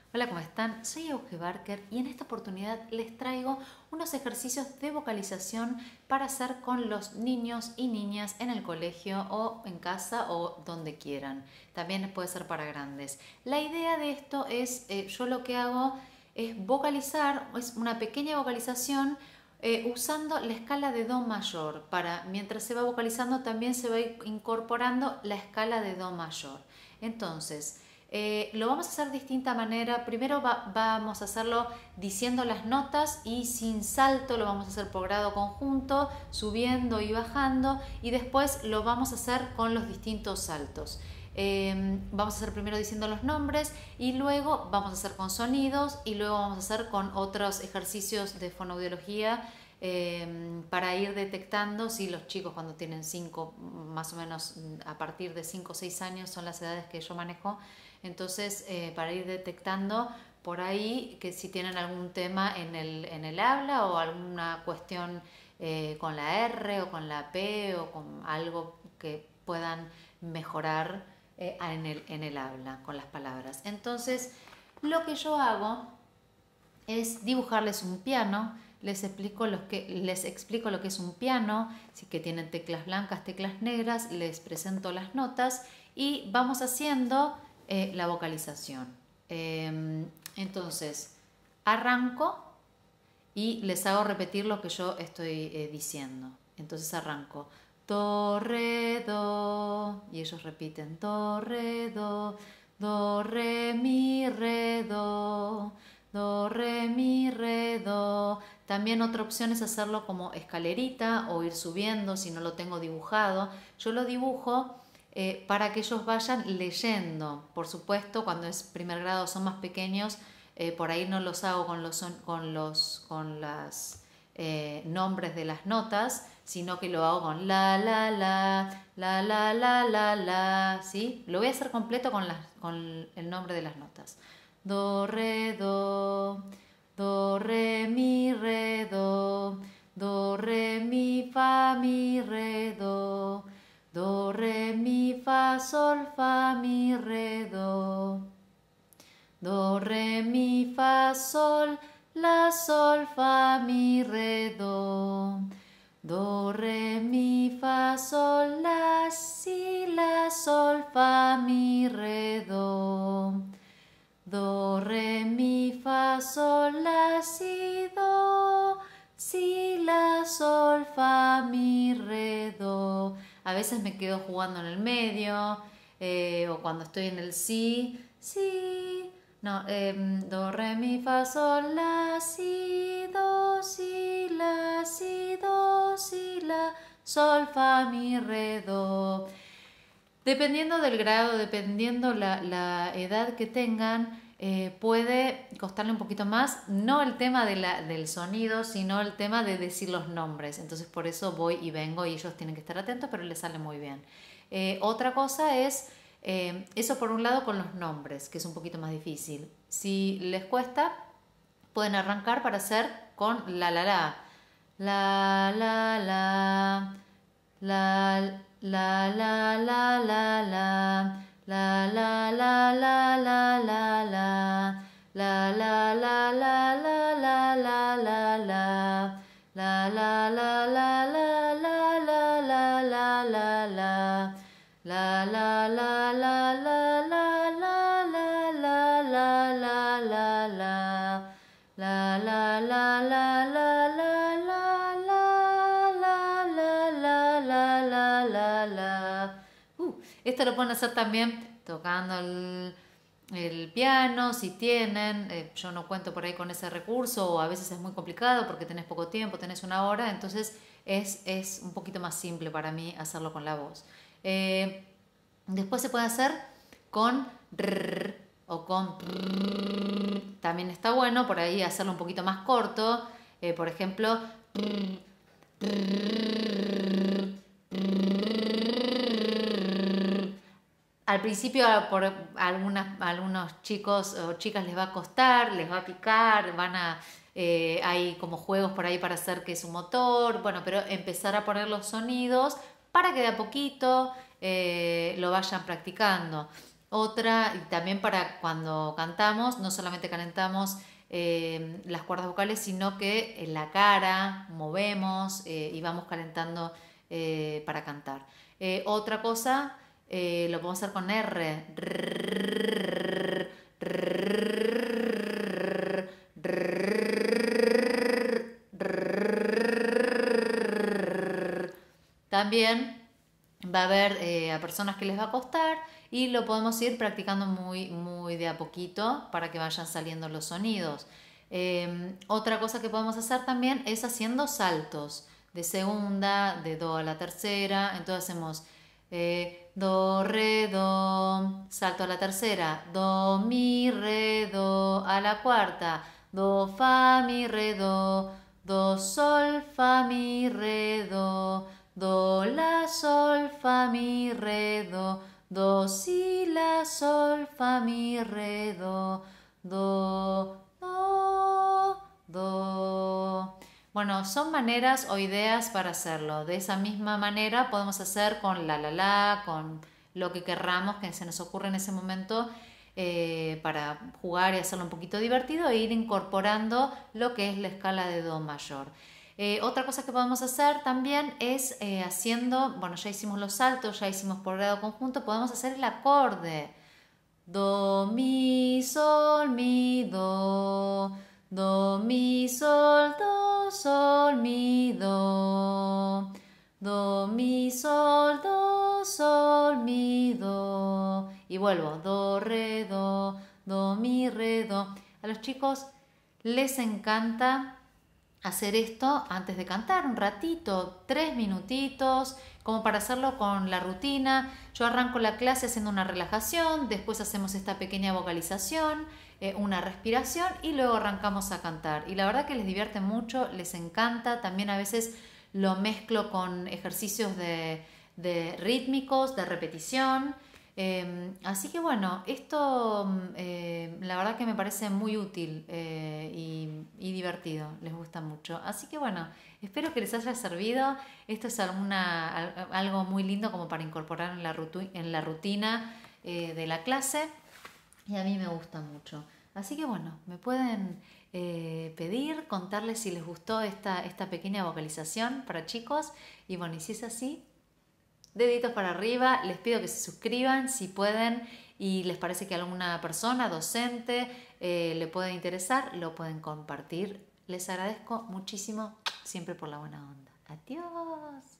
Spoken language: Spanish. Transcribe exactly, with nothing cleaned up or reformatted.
Hola, ¿cómo están? Soy Euge Barker y en esta oportunidad les traigo unos ejercicios de vocalización para hacer con los niños y niñas en el colegio o en casa o donde quieran. También puede ser para grandes. La idea de esto es, eh, yo lo que hago es vocalizar, es una pequeña vocalización eh, usando la escala de Do mayor. Para, mientras se va vocalizando también se va incorporando la escala de Do mayor. Entonces, Eh, lo vamos a hacer de distinta manera. Primero va, vamos a hacerlo diciendo las notas y sin salto, lo vamos a hacer por grado conjunto, subiendo y bajando, y después lo vamos a hacer con los distintos saltos. Eh, vamos a hacer primero diciendo los nombres y luego vamos a hacer con sonidos y luego vamos a hacer con otros ejercicios de fonoaudiología eh, para ir detectando si los chicos cuando tienen cinco, más o menos a partir de cinco o seis años son las edades que yo manejo. Entonces, eh, para ir detectando por ahí que si tienen algún tema en el, en el habla o alguna cuestión eh, con la R o con la P o con algo que puedan mejorar eh, en, el, en el habla con las palabras. Entonces, lo que yo hago es dibujarles un piano. Les explico, los que, les explico lo que es un piano, si que tienen teclas blancas, teclas negras, les presento las notas y vamos haciendo Eh, la vocalización. Eh, entonces, arranco y les hago repetir lo que yo estoy eh, diciendo. Entonces arranco. Do, re, do. Y ellos repiten. Do, re, do. Do, re, mi, re, do. Do, re, mi, re, do. También otra opción es hacerlo como escalerita o ir subiendo si no lo tengo dibujado. Yo lo dibujo Eh, para que ellos vayan leyendo. Por supuesto, cuando es primer grado son más pequeños, eh, por ahí no los hago con los, con los con las, eh, nombres de las notas, sino que lo hago con la, la, la, la, la, la, la, la, ¿sí? Lo voy a hacer completo con, las, con el nombre de las notas. Do, re, do, do, re, mi, re, do, do, re, mi, fa, mi, re, do, do, re, mi, fa, sol, fa, mi, re, do. Do, re, mi, fa, sol, la, sol, fa, mi, re, do. Do, re, mi, fa, sol, la, si, la, sol, fa, mi, re, do. Do, re, mi, fa, sol, la, si, do. Si, la, sol, fa, mi, re, do. A veces me quedo jugando en el medio, eh, o cuando estoy en el si, si, no, eh, do, re, mi, fa, sol, la, si, do, si, la, si, do, si, la, sol, fa, mi, re, do. Dependiendo del grado, dependiendo la, la edad que tengan, eh, puede costarle un poquito más, no el tema de la, del sonido, sino el tema de decir los nombres. Entonces por eso voy y vengo y ellos tienen que estar atentos, pero les sale muy bien. Eh, otra cosa es, eh, eso por un lado con los nombres, que es un poquito más difícil. Si les cuesta, pueden arrancar para hacer con la la la. La la la. La la la la la la. La la la la la la la. La la la la la la la la la. La la la la la la la la la la la. La la la la la la la la la la la la la. La la la la la la la la la la la la. Uh, esto lo pueden hacer también tocando el, el piano, si tienen. Eh, yo no cuento por ahí con ese recurso, o a veces es muy complicado porque tenés poco tiempo, tenés una hora, entonces es, es un poquito más simple para mí hacerlo con la voz. Eh, después se puede hacer con rrr o con prrr. También está bueno por ahí hacerlo un poquito más corto. Eh, por ejemplo, prrr, prrr, prrr. Al principio por algunas, algunos chicos o chicas les va a costar, les va a picar, van a, eh, hay como juegos por ahí para hacer que es un motor, bueno, pero empezar a poner los sonidos para que de a poquito eh, lo vayan practicando. Otra, y también para cuando cantamos, no solamente calentamos eh, las cuerdas vocales, sino que en la cara movemos eh, y vamos calentando eh, para cantar. Eh, otra cosa, eh, lo podemos hacer con R. También va a haber eh, a personas que les va a costar y lo podemos ir practicando muy, muy de a poquito para que vayan saliendo los sonidos. Eh, otra cosa que podemos hacer también es haciendo saltos de segunda, de do a la tercera. Entonces hacemos eh, do, re, do, salto a la tercera, do, mi, re, do, a la cuarta, do, fa, mi, re, do, do, sol, fa, mi, re, do, do, la, sol, fa, mi, re, do, do, si, la, sol, fa, mi, re, do, do, do, do. Bueno, son maneras o ideas para hacerlo. De esa misma manera podemos hacer con la, la, la, con lo que querramos que se nos ocurre en ese momento eh, para jugar y hacerlo un poquito divertido e ir incorporando lo que es la escala de do mayor. Eh, otra cosa que podemos hacer también es eh, haciendo, bueno, ya hicimos los saltos, ya hicimos por grado conjunto, podemos hacer el acorde. Do, mi, sol, mi, do. Do, mi, sol, do, sol, mi, do. Do, mi, sol, do, sol, mi, do. Y vuelvo, do, re, do, do, mi, re, do. A los chicos les encanta hacer esto antes de cantar, un ratito, tres minutitos, como para hacerlo con la rutina. Yo arranco la clase haciendo una relajación, después hacemos esta pequeña vocalización, eh, una respiración y luego arrancamos a cantar. Y la verdad que les divierte mucho, les encanta. También a veces lo mezclo con ejercicios de, de rítmicos, de repetición. Eh, así que bueno, esto eh, la verdad que me parece muy útil eh, y, y divertido, les gusta mucho. Así que bueno, espero que les haya servido. Esto es alguna, algo muy lindo como para incorporar en la, rutu, en la rutina eh, de la clase y a mí me gusta mucho. Así que bueno, me pueden eh, pedir, contarles si les gustó esta, esta pequeña vocalización para chicos y bueno, y si es así, deditos para arriba, les pido que se suscriban si pueden y les parece que a alguna persona, docente, eh, le puede interesar, lo pueden compartir. Les agradezco muchísimo siempre por la buena onda. Adiós.